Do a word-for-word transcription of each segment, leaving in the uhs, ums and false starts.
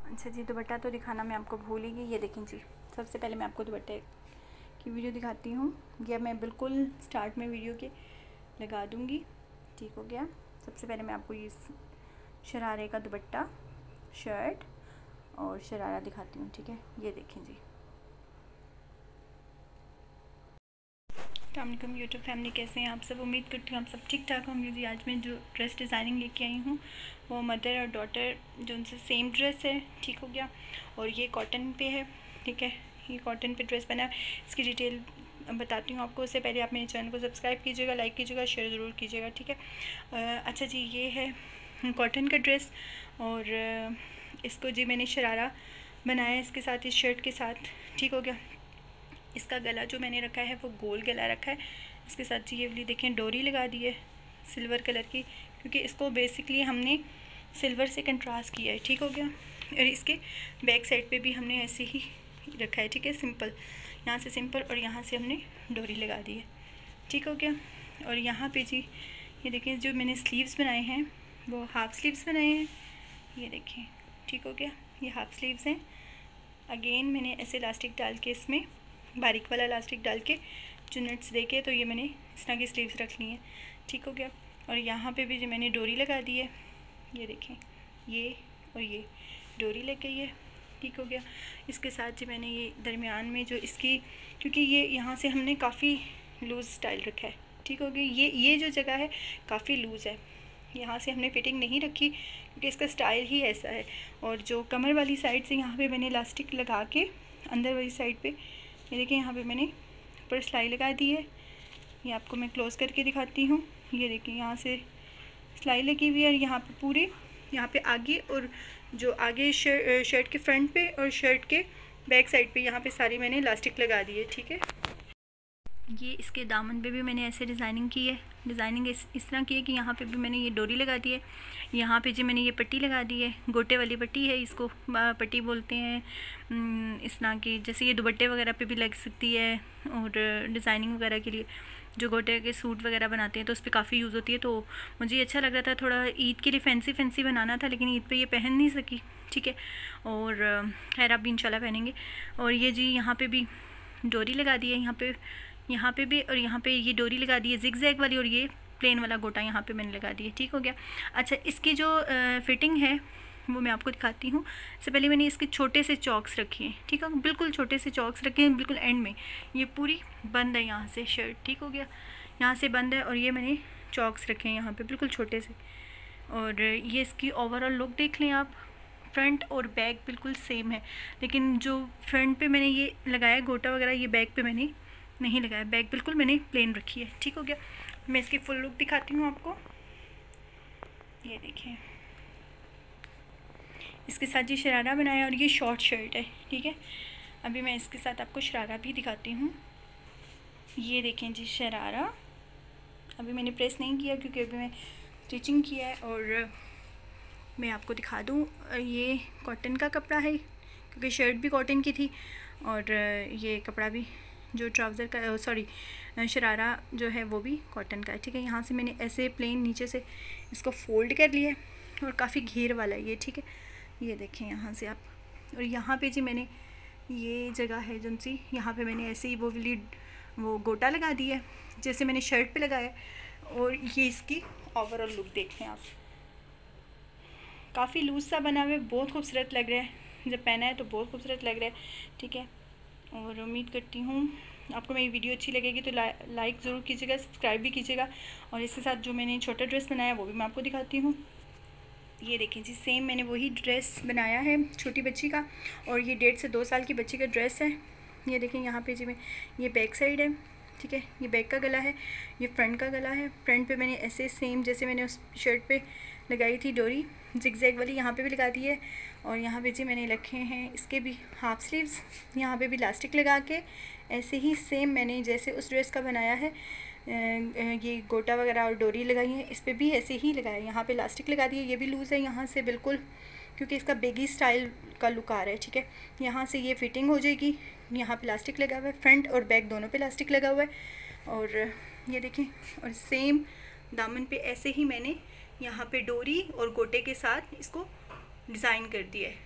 अच्छा जी, दुपट्टा तो दिखाना मैं आपको भूल ही गई। ये देखें जी, सबसे पहले मैं आपको दुपट्टे की वीडियो दिखाती हूँ। ये मैं बिल्कुल स्टार्ट में वीडियो के लगा दूँगी, ठीक हो गया। सबसे पहले मैं आपको ये शरारे का दुपट्टा, शर्ट और शरारा दिखाती हूँ, ठीक है। ये देखें जी। अस्सलाम यूट्यूब फैमिली, कैसे हैं आप सब? उम्मीद करती हूँ आप सब ठीक ठाक होंगे जी। आज मैं जो ड्रेस डिज़ाइनिंग लेके आई हूँ वो मदर और डॉटर जो उनसे सेम ड्रेस है, ठीक हो गया। और ये कॉटन पे है, ठीक है। ये कॉटन पे ड्रेस बना है। इसकी डिटेल बताती हूँ आपको। उससे पहले आप मेरे चैनल को सब्सक्राइब कीजिएगा, लाइक कीजिएगा, शेयर ज़रूर कीजिएगा, ठीक है। अच्छा जी, ये है कॉटन का ड्रेस और इसको जी मैंने शरारा बनाया इसके साथ, इस शर्ट के साथ, ठीक हो गया। इसका गला जो मैंने रखा है वो गोल गला रखा है। इसके साथ जी ये वाली देखें डोरी लगा दी है सिल्वर कलर की, क्योंकि इसको बेसिकली हमने सिल्वर से कंट्रास्ट किया है, ठीक हो गया। और इसके बैक साइड पे भी हमने ऐसे ही रखा है, ठीक है, सिंपल। यहाँ से सिंपल और यहाँ से हमने डोरी लगा दी है, ठीक हो गया। और यहाँ पे जी ये देखें जो मैंने स्लीव्स बनाए हैं वो हाफ़ स्लीव्स बनाए हैं, ये देखें, ठीक हो गया। ये हाफ़ स्लीव्स हैं। अगेन मैंने ऐसे इलास्टिक डाल के, इसमें बारीक वाला इलास्टिक डाल के चुनट्स दे के तो ये मैंने इस तरह की स्लीव्स रख ली हैं, ठीक हो गया। और यहाँ पे भी जो मैंने डोरी लगा दी है, ये देखें, ये और ये डोरी लग गई है, ठीक हो गया। इसके साथ जी मैंने ये दरमियान में जो इसकी, क्योंकि ये यहाँ से हमने काफ़ी लूज़ स्टाइल रखा है, ठीक हो गया। ये ये जो जगह है काफ़ी लूज़ है, यहाँ से हमने फिटिंग नहीं रखी क्योंकि इसका स्टाइल ही ऐसा है। और जो कमर वाली साइड से यहाँ पे मैंने इलास्टिक लगा के अंदर वाली साइड पे ये देखिए यहाँ पे मैंने ऊपर सिलाई लगा दी है। ये आपको मैं क्लोज़ करके दिखाती हूँ। ये देखिए यहाँ से सिलाई लगी हुई है और यहाँ पे पूरे यहाँ पे आगे और जो आगे शर्ट शर्ट के फ्रंट पे और शर्ट के बैक साइड पे यहाँ पे सारी मैंने इलास्टिक लगा दी है, ठीक है। ये इसके दामन पे भी मैंने ऐसे डिज़ाइनिंग की है। डिज़ाइनिंग इस इस तरह की है कि यहाँ पे भी मैंने ये डोरी लगा दी है, यहाँ पे जी मैंने ये पट्टी लगा दी है, गोटे वाली पट्टी है, इसको पट्टी बोलते हैं इस तरह की। जैसे ये दुपट्टे वगैरह पे भी लग सकती है और डिज़ाइनिंग वगैरह के लिए जो गोटे के सूट वगैरह बनाते हैं तो उस पर काफ़ी यूज़ होती है। तो मुझे ये अच्छा लग रहा था, थोड़ा ईद के लिए फैंसी फैंसी बनाना था, लेकिन ईद पर ये पहन नहीं सकी, ठीक है। और खैर आप भी इंशाल्लाह पहनेंगे। और ये जी यहाँ पर भी डोरी लगा दी है, यहाँ पर यहाँ पे भी, और यहाँ पे ये डोरी लगा दी है जिग जैग वाली, और ये प्लेन वाला गोटा यहाँ पे मैंने लगा दी है, ठीक हो गया। अच्छा, इसकी जो फिटिंग है वो मैं आपको दिखाती हूँ। इससे पहले मैंने इसके छोटे से चॉक्स रखे हैं, ठीक है, बिल्कुल छोटे से चॉक्स रखे हैं, बिल्कुल एंड में। ये पूरी बंद है यहाँ से शर्ट, ठीक हो गया, यहाँ से बंद है। और ये मैंने चॉक्स रखे हैं यहाँ पर बिल्कुल छोटे से। और ये इसकी ओवरऑल लुक देख लें आप, फ्रंट और बैक बिल्कुल सेम है, लेकिन जो फ्रंट पे मैंने ये लगाया गोटा वगैरह, ये बैक पे मैंने नहीं लगाया। बैक बिल्कुल मैंने प्लेन रखी है, ठीक हो गया। मैं इसकी फुल लुक दिखाती हूँ आपको। ये देखिए, इसके साथ जी शरारा बनाया और ये शॉर्ट शर्ट है, ठीक है। अभी मैं इसके साथ आपको शरारा भी दिखाती हूँ। ये देखें जी शरारा, अभी मैंने प्रेस नहीं किया क्योंकि अभी मैं स्टिचिंग किया है। और मैं आपको दिखा दूँ, ये कॉटन का कपड़ा है क्योंकि शर्ट भी कॉटन की थी और ये कपड़ा भी जो ट्राउज़र का, सॉरी शरारा जो है वो भी कॉटन का है, ठीक है। यहाँ से मैंने ऐसे प्लेन नीचे से इसको फोल्ड कर लिया है और काफ़ी घेर वाला है ये, ठीक है। ये देखें यहाँ से आप, और यहाँ पे जी मैंने ये जगह है जो सी, यहाँ पे मैंने ऐसे ही वो वाली वो गोटा लगा दिया है जैसे मैंने शर्ट पे लगाया। और ये इसकी ओवरऑल लुक देख लें आप, काफ़ी लूज सा बना हुआ है, बहुत खूबसूरत लग रहा है, जब पहना है तो बहुत खूबसूरत लग रहा है, ठीक है। और उम्मीद करती हूँ आपको मेरी वीडियो अच्छी लगेगी तो ला, लाइक ज़रूर कीजिएगा, सब्सक्राइब भी कीजिएगा। और इसके साथ जो मैंने छोटा ड्रेस बनाया वो भी मैं आपको दिखाती हूँ। ये देखें जी, सेम मैंने वही ड्रेस बनाया है छोटी बच्ची का, और ये डेढ़ से दो साल की बच्ची का ड्रेस है। ये देखें यहाँ पे जी मैं, ये बैक साइड है, ठीक है, ये बैक का गला है, ये फ्रंट का गला है। फ्रंट पे मैंने ऐसे सेम जैसे मैंने उस शर्ट पे लगाई थी डोरी जिगजैग वाली, यहाँ पे भी लगा दी है। और यहाँ पे जी मैंने रखे हैं इसके भी हाफ़ स्लीव्स, यहाँ पे भी इलास्टिक लगा के ऐसे ही सेम मैंने जैसे उस ड्रेस का बनाया है, ये गोटा वगैरह और डोरी लगाई है, इस पर भी ऐसे ही लगाया। यहाँ पे इलास्टिक लगा दी है, ये भी लूज़ है यहाँ से बिल्कुल, क्योंकि इसका बेगी स्टाइल का लुक आ रहा है, ठीक है। यहाँ से ये फिटिंग हो जाएगी, यहाँ पे इलास्टिक लगा हुआ है, फ्रंट और बैक दोनों पे इलास्टिक लगा हुआ है। और ये देखें, और सेम दामन पे ऐसे ही मैंने यहाँ पे डोरी और गोटे के साथ इसको डिज़ाइन कर दिया है,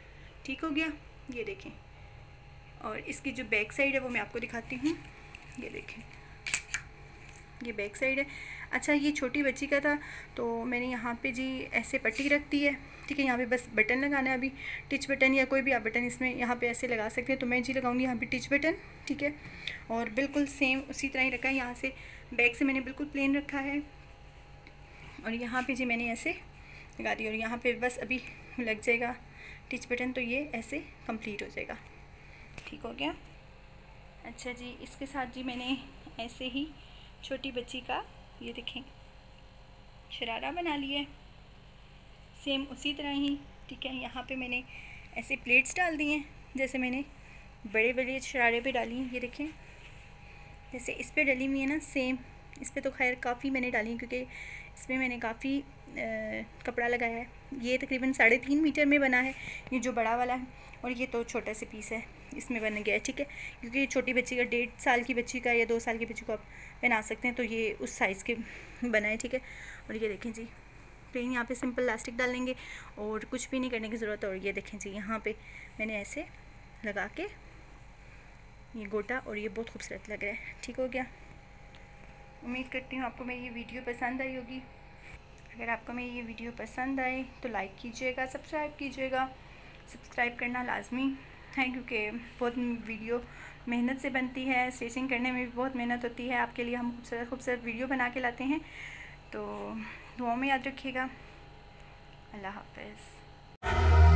ठीक हो गया, ये देखें। और इसकी जो बैक साइड है वो मैं आपको दिखाती हूँ, ये देखें, ये बैक साइड है। अच्छा, ये छोटी बच्ची का था तो मैंने यहाँ पे जी ऐसे पट्टी रख दी है, ठीक है। यहाँ पे बस बटन लगाना है, अभी टिच बटन या कोई भी आप बटन इसमें यहाँ पे ऐसे लगा सकते हैं। तो मैं जी लगाऊंगी यहाँ पे टिच बटन, ठीक है। और बिल्कुल सेम उसी तरह ही रखा है, यहाँ से बैक से मैंने बिल्कुल प्लेन रखा है और यहाँ पे जी मैंने ऐसे लगा दिया और यहाँ पे बस अभी लग जाएगा टिच बटन, तो ये ऐसे कंप्लीट हो जाएगा, ठीक हो गया। अच्छा जी, इसके साथ जी मैंने ऐसे ही छोटी बच्ची का ये देखें शरारा बना लिया है, सेम उसी तरह ही, ठीक है। यहाँ पे मैंने ऐसे प्लेट्स डाल दी हैं, जैसे मैंने बड़े बड़े शरारे पे डाली हैं, ये देखें। जैसे इस पे डली हुई है ना, सेम इस पे तो खैर काफ़ी मैंने डाली है क्योंकि इसमें मैंने काफ़ी कपड़ा लगाया है। ये तकरीबन साढ़े तीन मीटर में बना है, ये जो बड़ा वाला है, और ये तो छोटा सा पीस है इसमें बन गया है, ठीक है। क्योंकि छोटी बच्ची का, डेढ़ साल की बच्ची का या दो साल की बच्ची को आप पहना सकते हैं, तो ये उस साइज़ के बना है, ठीक है। और ये देखें जी, प्लेन यहाँ पे सिंपल इलास्टिक डाल लेंगे और कुछ भी नहीं करने की ज़रूरत है। और ये देखें जी, यहाँ पे मैंने ऐसे लगा के ये गोटा, और ये बहुत खूबसूरत लग रहा है, ठीक हो गया। उम्मीद करती हूँ आपको मेरी ये वीडियो पसंद आई होगी। अगर आपको मेरी ये वीडियो पसंद आए तो लाइक कीजिएगा, सब्सक्राइब कीजिएगा। सब्सक्राइब करना लाजमी है क्योंकि बहुत वीडियो मेहनत से बनती है, स्टिचिंग करने में भी बहुत मेहनत होती है। आपके लिए हम खूबसूरत खूबसूरत वीडियो बना के लाते हैं, तो दुआओं में याद रखिएगा। अल्लाह हाफ़िज़।